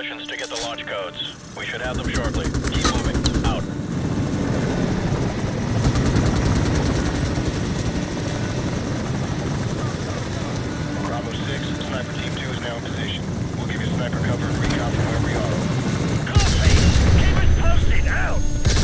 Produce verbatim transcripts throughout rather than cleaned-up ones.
positions to get the launch codes. We should have them shortly. Keep moving. Out. Bravo six, Sniper Team two is now in position. We'll give you sniper cover and recon from where we are. Copy! Keep us posted! Out!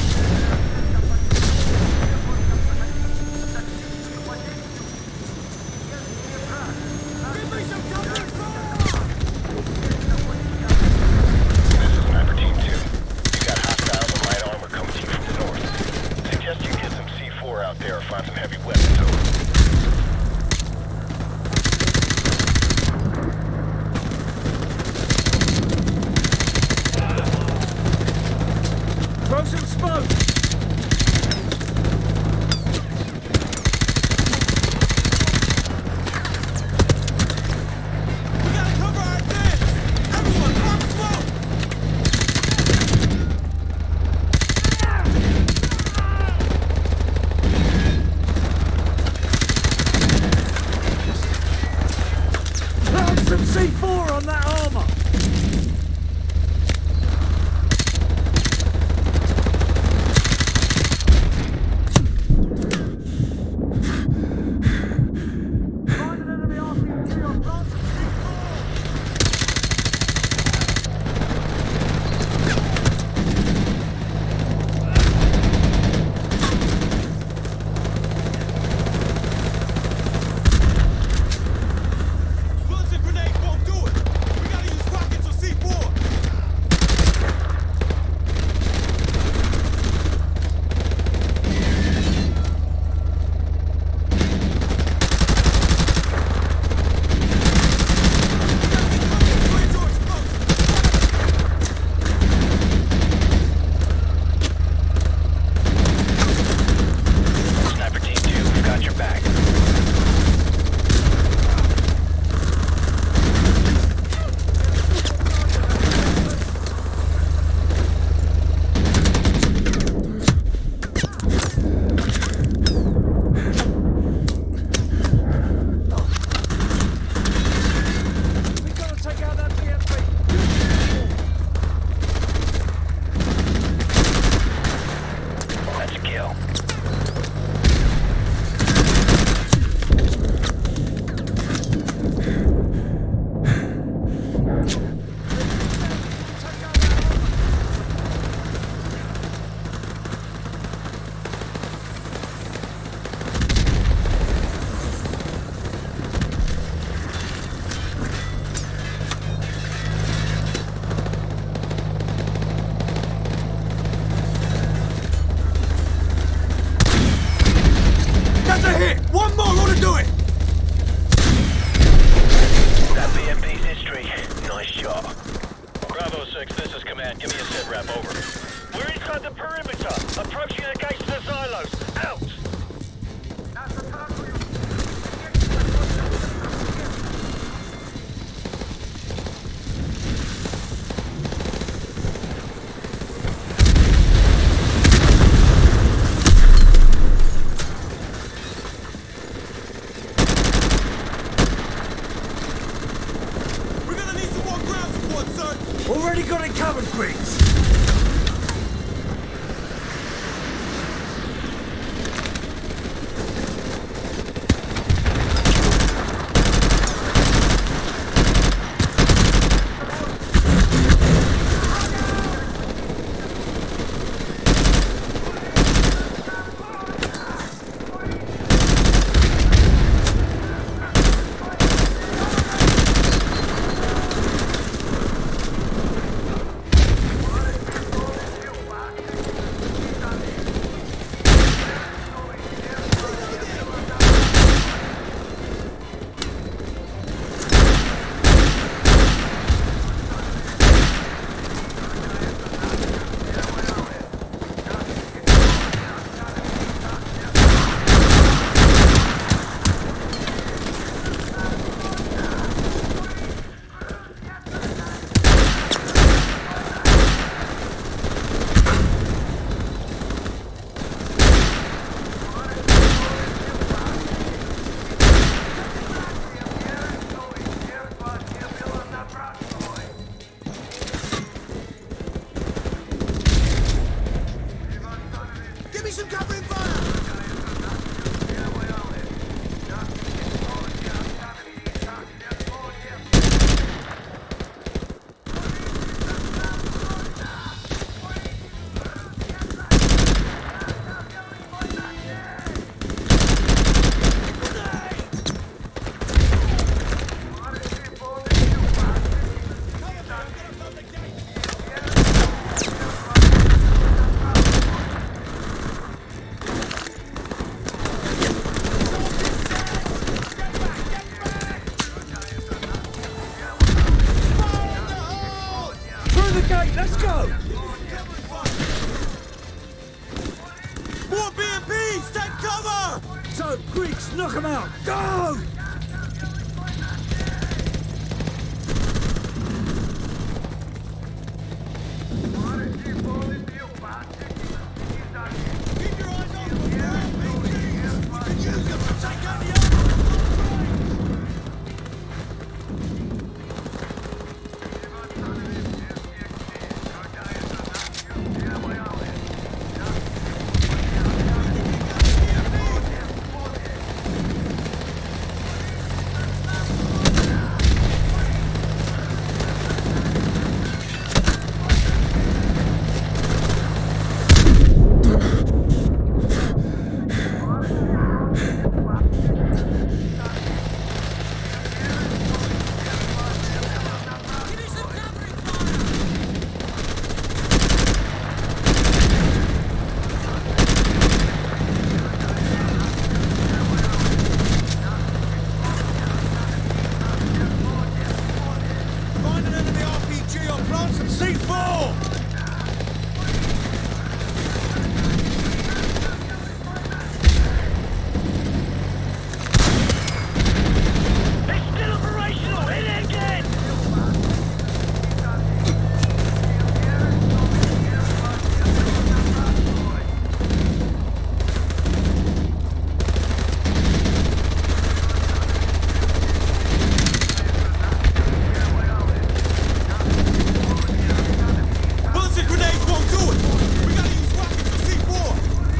C four on that armor! Already got it covered, Griggs! So, Greeks, knock them out! Go! Keep your eyes open for R P Gs! We can use them to take out the other! Find an enemy R P G or plant some C four! It's still operational! Hit it again! Bullets and grenades won't do it! We gotta use rockets for C four!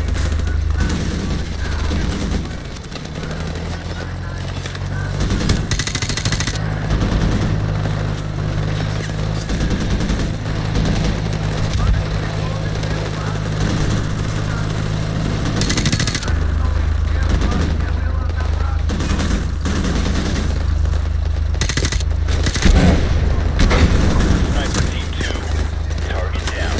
Sniper Team two. Target down.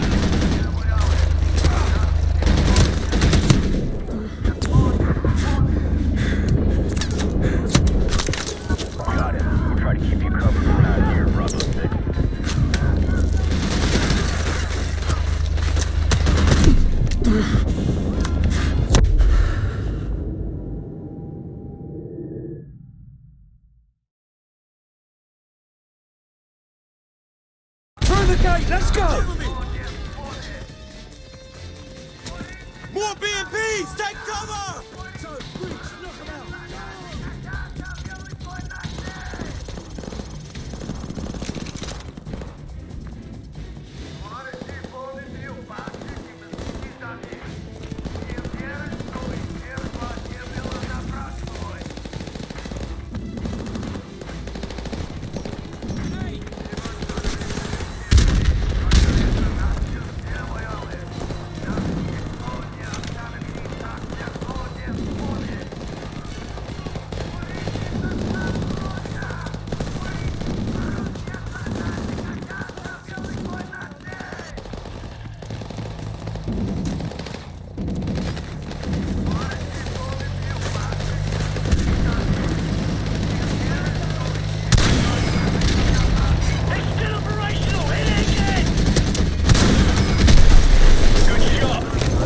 Got it. We'll try to keep you covered from out here, Bravo six. Through the gate, let's go! More B M Ps! Take cover! So, Greeks, knock them out! It's still operational! Hit it again! Good shot.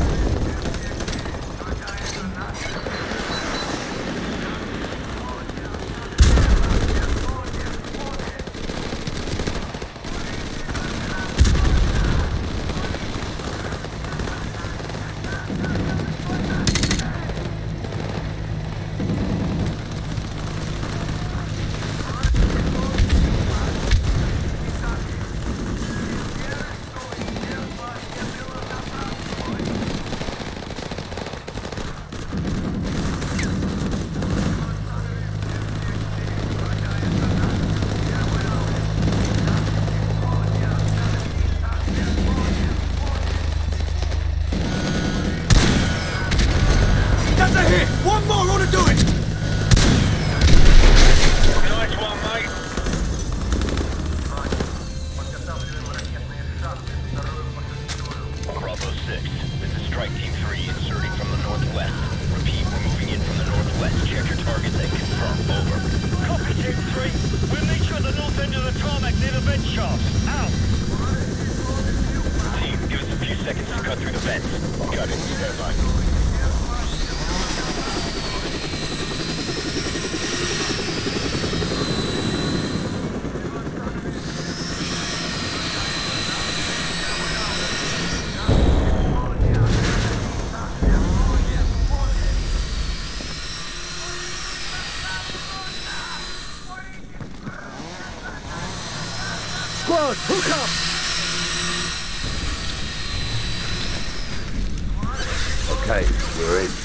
That's a hit! One more ought to do it! Nice one, mate. Bravo six. This is Strike Team three inserting from the northwest. Repeat, we're moving in from the northwest. Check your targets and confirm. Over. Copy, Team three. We'll meet you at the north end of the tarmac near the vent shafts. Out! Team, give us a few seconds to cut through the vents. Got it. Stand by. Squad, hook up! Okay, we're in.